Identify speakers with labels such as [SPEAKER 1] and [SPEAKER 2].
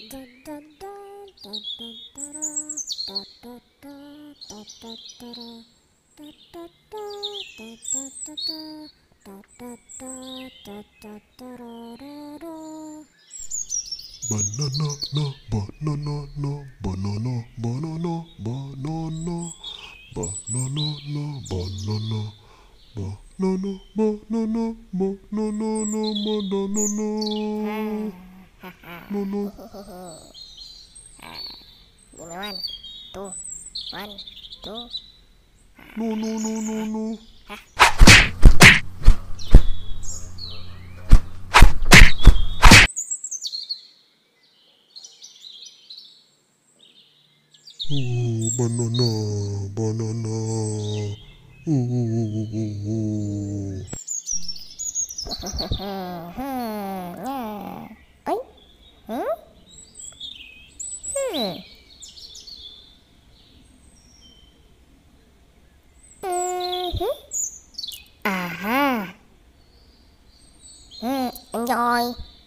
[SPEAKER 1] Banana, no, banana, no, banana, banana, banana, banana, no, banana, banana, banana, banana, no, banana, no, no,
[SPEAKER 2] Give me one, two, one, two.
[SPEAKER 1] no, no, no, no, no. Banana, banana.
[SPEAKER 2] Oi? Hmm? Hmm. Mhm. Aha. Enjoy.